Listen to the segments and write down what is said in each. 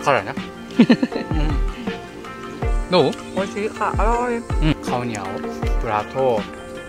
辛いなどう？ 美味しいค่ะอร่อยข้าวเหนียวปลาทอด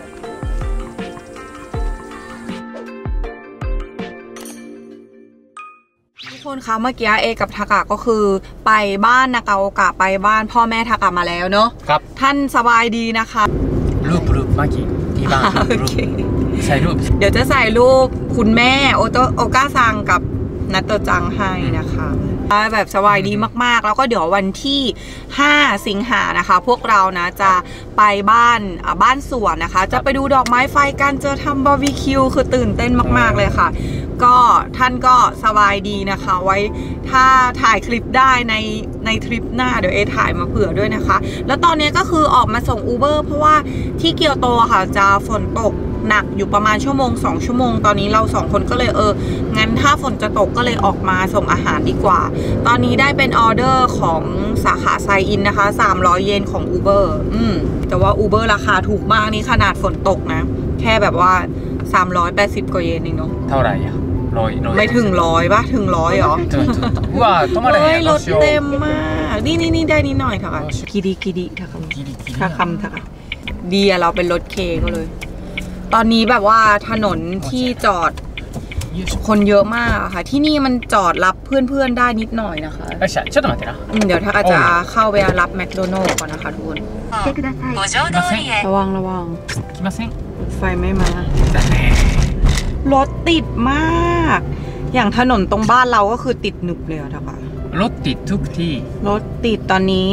ทุกคนคะเมื่อกี้เอกับทากะก็คือไปบ้านนากาโอกะไปบ้านพ่อแม่ทากะมาแล้วเนาะครับท่านสบายดีนะคะรูปมากี่ที่บ้านรูปใส่รูปเดี๋ยวจะใส่รูปคุณแม่โอกาซังกับนัตโตจังให้นะคะแบบสบายดีมากๆแล้วก็เดี๋ยววันที่5สิงหานะคะพวกเรานะจะไปบ้านสวนนะคะจะไปดูดอกไม้ไฟกันเจอทำบาร์บีคิวคือตื่นเต้นมากๆเลยค่ะก็ท่านก็สบายดีนะคะไว้ถ้าถ่ายคลิปได้ในทริปหน้าเดี๋ยวเอถ่ายมาเผื่อด้วยนะคะแล้วตอนนี้ก็คือออกมาส่งอูเบอร์เพราะว่าที่เกียวโตค่ะจะฝนตกหนักอยู่ประมาณชั่วโมง2ชั่วโมงตอนนี้เรา2คนก็เลยงั้นถ้าฝนจะตกก็เลยออกมาส่งอาหารดีกว่าตอนนี้ได้เป็นออเดอร์ของสาขาไซอินนะคะ300 เยนของ Uber แต่ว่า Uber ราคาถูกมากนี่ขนาดฝนตกนะแค่แบบว่า380 กว่าเยนเองเนาะเท่าไหร่อะ100 ไม่ถึง100ป่ะถึง100หรอว้าต้องมาเลยรถเต็มมากนี่ได้นิดหน่อยค่ะกิดิถ้าคำดีอะเราเป็นรถเคก็เลยตอนนี้แบบว่าถนนที่จอดคนเยอะมากค่ะที่นี่มันจอดรับเพื่อนๆได้นิดหน่อยนะคะเดี๋ยวถ้าจะเข้าไปรับแมคโดนัลด์ก่อนนะคะทุกคนระวังไฟไม่มารถติดมากอย่างถนนตรงบ้านเราก็คือติดหนึบเลยค่ะรถติดทุกที่รถติดตอนนี้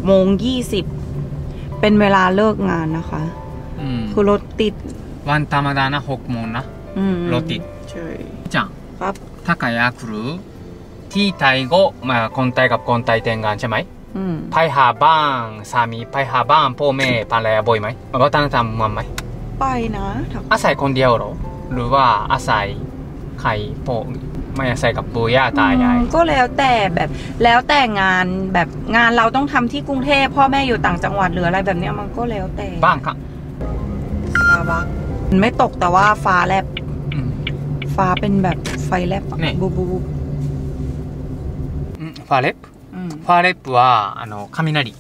6:20เป็นเวลาเลิกงานนะคะคือรถติดวันธรรมดานะ6โมงนะรถติดใช่じゃんครับถ้าใครอยากรู้ที่ไทยก็มาคนไทยกับคนไทยแต่งงานใช่ไหมไปหาบ้านสามีไปหาบ้านพ่อแม่ภรรยาบ่อยไหมวัฒนธรรมมันไหมไปนะอาศัยคนเดียวหรอหรือว่าอาศัยใครพ่อไม่อาศัยกับปู่ย่าตายายก็แล้วแต่แบบแล้วแต่งานแบบงานเราต้องทำที่กรุงเทพพ่อแม่อยู่ต่างจังหวัดหรืออะไรแบบนี้มันก็แล้วแต่บ้างค่ะซาบักมันไม่ตกแต่ว่าฟ้าแลบฟ้าเป็นแบบไฟแลบบูฟ้าแลบは雷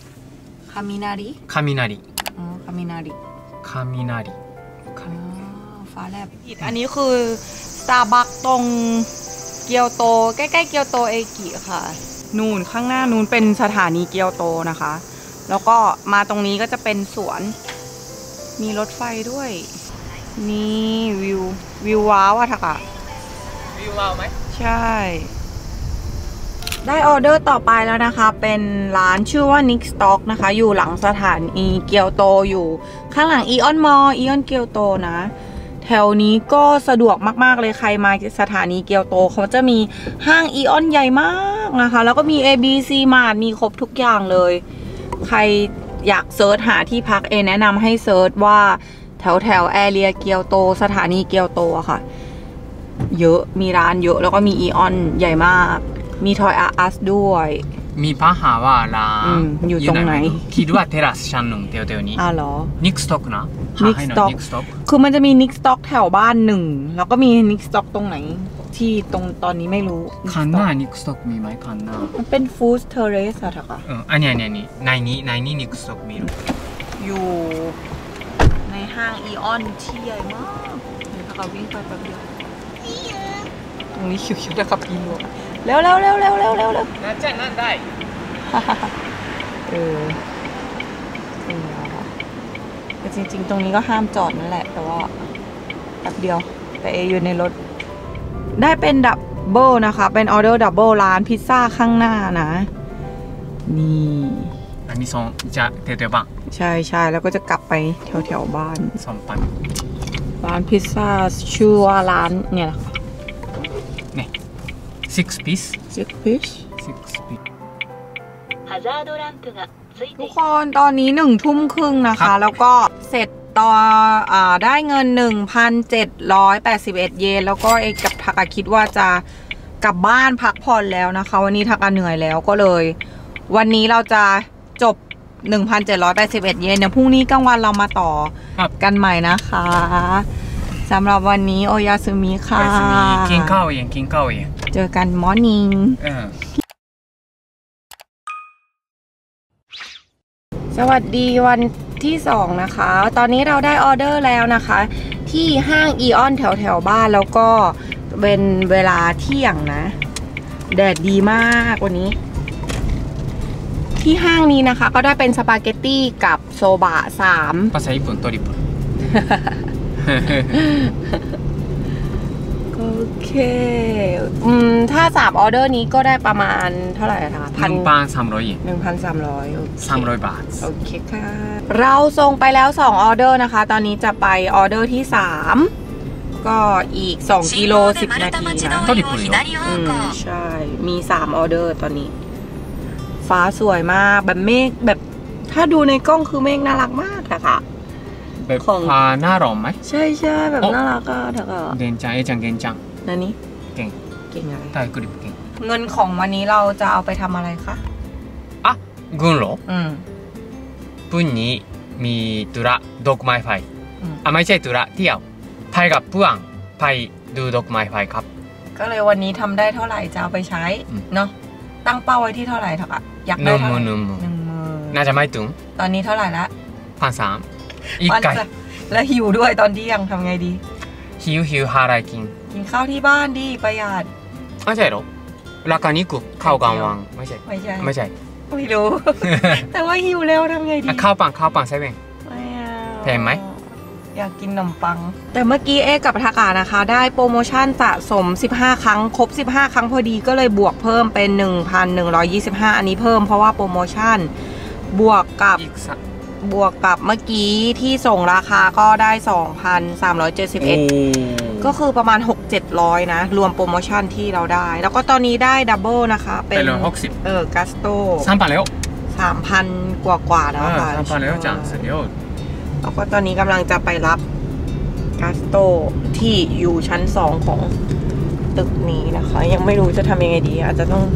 ฟ้าแลบอันนี้คือสตาร์บัคตรงเกียวโตใกล้ๆเกียวโตเอกิค่ะนู่นข้างหน้านู่นเป็นสถานีเกียวโตนะคะแล้วก็มาตรงนี้ก็จะเป็นสวนมีรถไฟด้วยนี่วิวว้าวอะทักอะวิวว้าวไหมใช่ได้ออเดอร์ต่อไปแล้วนะคะเป็นร้านชื่อว่า Nick Stock นะคะอยู่หลังสถานีเกียวโตอยู่ข้างหลังอีออนมอลอีออนเกียวโตนะแถวนี้ก็สะดวกมากๆเลยใครมาสถานีเกียวโตเขาจะมีห้างอีออนใหญ่มากนะคะแล้วก็มี ABC Mart มีครบทุกอย่างเลยใครอยากเซิร์ชหาที่พักแนะนำให้เซิร์ชว่าแถวแอเรียเกียวโตสถานีเกียวโตอะค่ะเยอะมีร้านเยอะแล้วก็มีอีออนใหญ่มากมีทอยอาร์สด้วยมีป้าหาว่าร้านอยู่ตรงไหนคิดว่าเทราสชั้นหนึ่งแถวนี้เหรอนิกสต็อกนะนิกสต็อกคือมันจะมีนิกสต็อกแถวบ้านหนึ่งแล้วก็มีนิกสต็อกตรงไหนที่ตรงตอนนี้ไม่รู้คันหน้านิกสต็อกมีไหมคันหน้ามันเป็นฟู้ดเทเรสอะค่ะอันนี้ในนี้นิกสต็อกมีอยู่ในห้างอีออนที่ใหญ่มากเดี๋ยวเราวิ่งไปแป๊บเดียวตรงนี้คิวๆนะครับพี่ลูกเร็วน่าจะนั่นได้แต่จริงๆตรงนี้ก็ห้ามจอดนั่นแหละแต่ว่าแป๊บเดียวแต่อยู่ในรถได้เป็นดับเบิลนะคะเป็นออเดอร์ดับเบิลร้านพิซซ่าข้างหน้านะนี่อันนี้จะเดี๋ยวบ้างใช่แล้วก็จะกลับไปแถวบ้านปันร้านพิซซ่าชื่อว่าร้านเนี่ยนะคะนี่6 piece ทุกคนตอนนี้1:30นะคะแล้วก็เสร็จต่อได้เงิน 1,781 เยนแล้วก็เอกกับทากาคิดว่าจะกลับบ้านพักผ่อนแล้วนะคะวันนี้ทากาเหนื่อยแล้วก็เลยวันนี้เราจะจบ 1,781 เยนเดี๋ยวพรุ่งนี้กลางวันเรามาต่อกันใหม่นะคะสำหรับวันนี้โอยาสึมิค่ะกินข้าวเองเจอกันมอร์นิ่งสวัสดีวันที่2นะคะตอนนี้เราได้ออเดอร์แล้วนะคะที่ห้างอีออนแถวบ้านแล้วก็เป็นเวลาเที่ยงนะแดดดีมากวันนี้ที่ห้างนี้นะคะก็ได้เป็นสปาเกตตี้กับโซบะ3 ภาษาญี่ปุ่นトリプルโอเคถ้า3ออเดอร์นี้ก็ได้ประมาณเท่าไหร่คะ 1,300 yen 1,300 300 บาทโอเคค่ะเราส่งไปแล้ว2ออเดอร์นะคะตอนนี้จะไปออเดอร์ที่3ก็อีก2กิโล10นาทีนะトリプルよใช่มี3ออเดอร์ตอนนี้ฟ้าสวยมากแบบเมฆแบบถ้าดูในกล้องคือเมฆน่ารักมากอะค่ะแบบหน้าร้อนไหมใช่ใช่แบบน่ารักอะเถอะเกนจังเกนจังนั่นนี่เก่งอะไรไทยกริบเก่งเงินของวันนี้เราจะเอาไปทำอะไรคะอ่ะเงินเหรอปุ่นนี้มีตุระดอกไม้ไฟไม่ใช่ตุระเที่ยวไทยกับเพื่อนไปดูดอกไม้ไฟครับก็เลยวันนี้ทำได้เท่าไหร่จะเอาไปใช้เนาะตั้งเป้าไว้ที่เท่าไหร่ถอะอยากได้เท่าไหร่น่าจะไม่ถึงตอนนี้เท่าไหร่ละ 1,300อีกไก่แล้วหิวด้วยตอนที่ยังทำไงดีหิวหาอะไรกินข้าวที่บ้านดีประหยัดไม่ใช่หรอราคานี้กูข้าวกลางวันไม่ใช่ไม่รู้ แต่ว่าหิวแล้วทำไงดีข้าวปังใช่ไหมแพงไหมอยากกินขนมปังแต่เมื่อกี้กับทากานะคะได้โปรโมชั่นสะสม15ครั้งครบ15ครั้งพอดีก็เลยบวกเพิ่มเป็น 1,125 อันนี้เพิ่มเพราะว่าโปรโมชั่นบวกกับเมื่อกี้ที่ส่งราคาก็ได้ 2,371 ก็คือประมาณ 6-700 นะรวมโปรโมชั่นที่เราได้แล้วก็ตอนนี้ได้ดับเบิลนะคะเป็น 60 กัสโต้ 3,000 แล้ว 3,000 กว่าแล้วค่ะ 3,000 แล้วจังสุดยอดแล้วก็ตอนนี้กำลังจะไปรับกัสโต้ที่อยู่ชั้น2ของตึกนี้นะคะยังไม่รู้จะทำยังไงดีอาจจะต้อง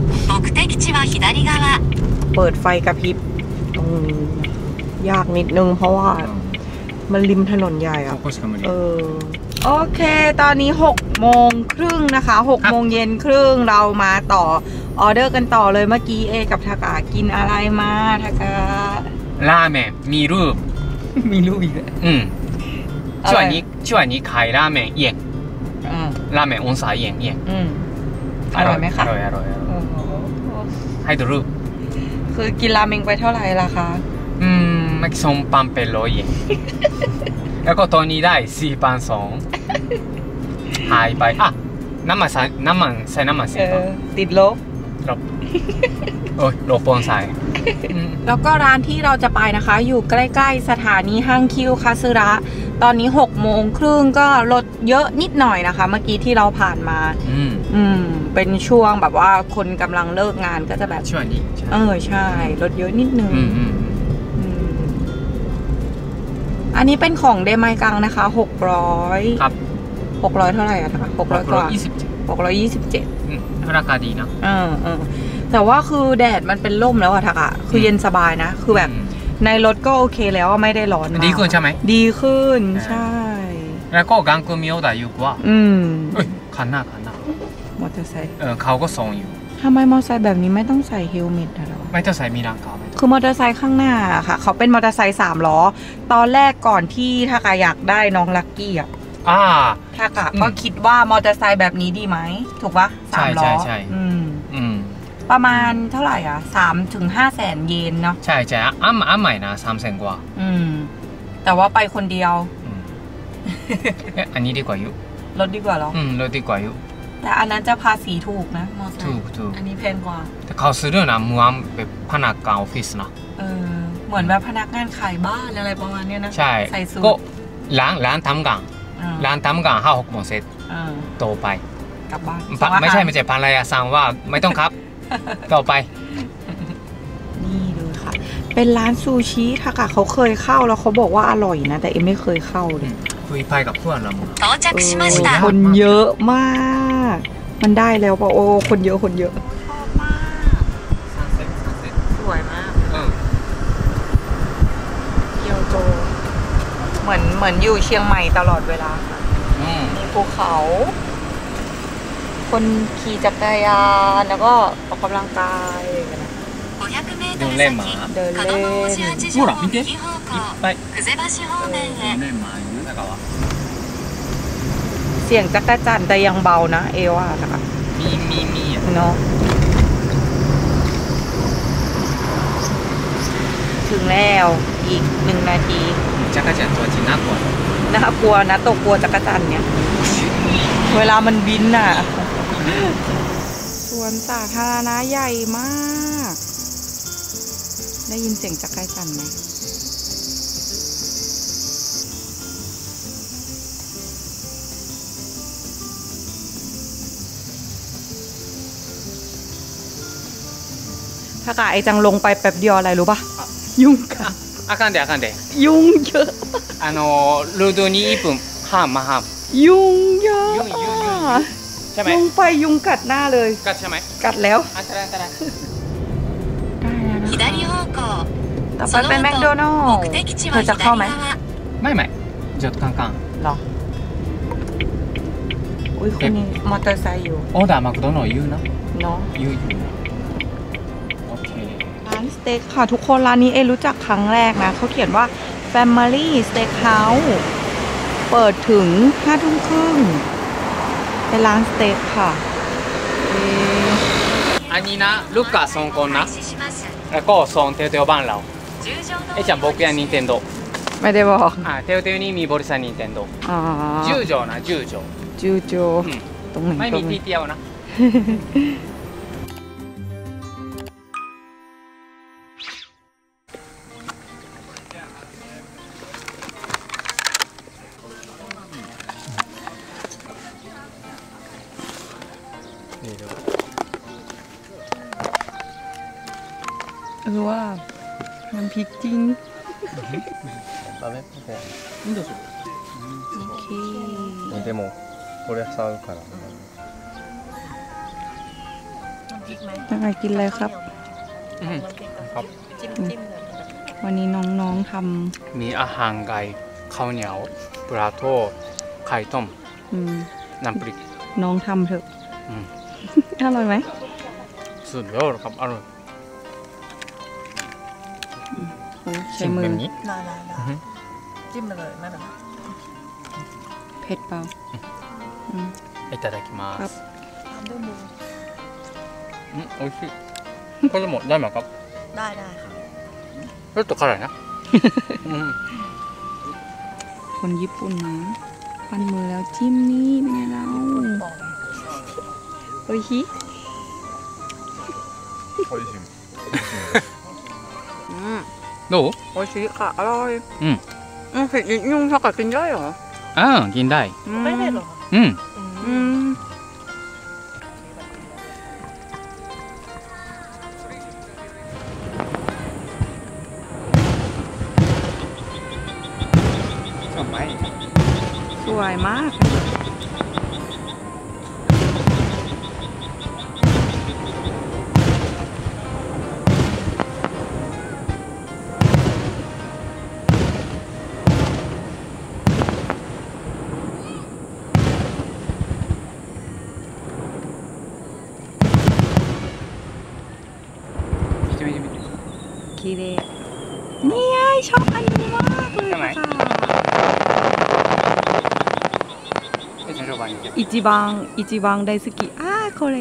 เปิดไฟกระพริบตรงนี้ยากนิดนึงเพราะว่ามันริมถนนใหญ่อะโอเคตอนนี้6:30นะคะ6:30เรามาต่อออเดอร์กันต่อเลยเมื่อกี้กับทากากินอะไรมาทาการาเมนมีรูปอีกแล้วช่วงนี้ขายราเมนเย็นราเมนองศาเย็นอร่อยไหมคะอร่อยให้ดูรูปคือกินราเมงไปเท่าไหร่ล่ะคะไม่ส่งปันเป็น100 เยนแล้วก็ตอนนี้ได้ 4,200 หายไปน้ำมันใส่น้ำมันติดลบโอ้ยลบปอนใส่แล้วก็ร้านที่เราจะไปนะคะอยู่ใกล้ๆสถานีฮังคิวคาซึระตอนนี้6:30ก็รถเยอะนิดหน่อยนะคะเมื่อกี้ที่เราผ่านมาเป็นช่วงแบบว่าคนกำลังเลิกงานก็จะแบบช่วงนี้ใช่รถเยอะนิดนึงอันนี้เป็นของเดมัยกังนะคะ600 ครับ 600เท่าไหร่อะคะ600 กว่า 627ราคาดีนะแต่ว่าคือแดดมันเป็นร่มแล้วอะทักอะคือเย็นสบายนะคือแบบในรถก็โอเคแล้วไม่ได้ร้อนดีขึ้นใช่ไหมดีขึ้นใช่แล้วก็กังกุมิโอดายุกว่าคันหน้ามอเตอร์ไซค์เขาก็ส่งอยู่ทำไมมอเตอร์ไซค์แบบนี้ไม่ต้องใส่เฮลเมตหรอไม่ต้องใส่มีรังคาคือมอเตอร์ไซค์ข้างหน้าค่ะเขาเป็นมอเตอร์ไซค์3 ล้อตอนแรกก่อนที่ทากาอยากได้น้องลักกี้อะทากาก็คิดว่ามอเตอร์ไซค์แบบนี้ดีไหมถูกปะ3 ล้อใช่ประมาณเท่าไหร่อ่ะ3-5 แสนเยนเนาะใช่ใหม่นะ300,000 กว่าแต่ว่าไปคนเดียวอันนี้ดีกว่าอยู่รถดีกว่าหรอรถดีกว่าอยู่แต่อันนั้นจะภาษีถูกนะมอเตอร์ไซค์ถูกอันนี้แพงกว่าแต่เขาซื้อนะเหมือนแบบพนักงานออฟฟิศนะเหมือนแบบพนักงานขายบ้านอะไรประมาณนี้นะใช่ก็ร้านทำงาน5-6 โมงเสร็จโตไปกลับบ้านไม่ใช่ภรรยาสั่งว่าไม่ต้องครับต่อไปนี่เลยค่ะเป็นร้านซูชิทากะเขาเคยเข้าแล้วเขาบอกว่าอร่อยนะแต่เอ็มไม่เคยเข้าเลยคุยไปกับเพื่อนเราคนเยอะมากมันได้แล้วป่ะโอ้คนเยอะชอบมากสวยมากเกียวโตเหมือนอยู่เชียงใหม่ตลอดเวลาค่ะมีภูเขาคนขี่จักรยานแล้วก็ออกกำลังกายอะไรกันนะ500 เม 4連マーเดินเล่นほら見ていっぱい4連マーいる中はเสียงจักรจั่นแต่ยังเบานะเอว่านะคะミーミーミーやเนาะถึงแล้วอีก1 นาทีジャカちゃんとはちなこน่ากลัวนะตกกลัวจักรจั่นเนี่ยเวลามันบินน่ะสวนสาธารณะใหญ่มากได้ยินเสียงจักรจั่นไหมถ้ากะไอจังลงไปแป๊บเดียวอะไรรู้ปะยุงกัดあかんであかんでยุงเยอะルードに1分半ま半ยุงเยอะใช่ไหมลงไปยุงกัดหน้าเลยกัดใช่ไหมกัดแล้วอันตรายได้แล้วต่อไปเป็นแมคโดนัลด์เธอจะเข้าไหมไม่จดカンカンหรออุ้ยคนนี้มอเตอร์ไซค์อยู่オーダーマクドナルド言うなเนาะ言うโอเคร้านสเต็กค่ะทุกคนร้านนี้เอรู้จักครั้งแรกนะเขาเขียนว่า Family Steakhouse เปิดถึง5 ทุ่มครึ่งเป็นร้านสเต็กค่ะอันนี้นะลูกกาสองคนนะแล้วก็สองเทวบ้านเราちゃん僕やニンテンドーไม่ได้บอกเทวにมีบริษัทニンテンドー10畳นะ10 畳ตรงไหนไม่มีที่เที่ยวนะว่าน้ำพริกจริงダメいいですよโอเคでもこれ触るからยังไงกินเลยครับครับวันนี้น้องๆทำมีอาหารไก่ข้าวเหนียวปลาโทไข่ต้มน้ำพริกน้องทำเถอะอร่อยไหมสุดยอดครับอร่อยใช้มือได้จิ้มไปเลยไม่เป็นไรเผ็ดเปล่าいただきますตามด้วยมือおいしいこれもได้ไหมครับได้ค่ะちょっと辛いなคนญี่ปุ่นนะปั้นมือแล้วจิ้มนี่เป็นไงเราโอ้ยฮิおいしいどうโอ้ยชิค่ะอร่อยเผ็ดยุ่งเท่ากับกินได้เหรอกินได้ไม่เผ็ดหรอสวยมาก綺麗นี่ไงชอบอันนี้มากเลยค่ะ一番大好きこれ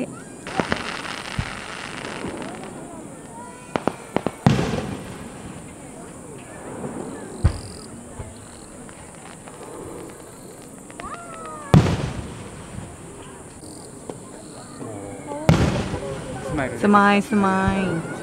สมาย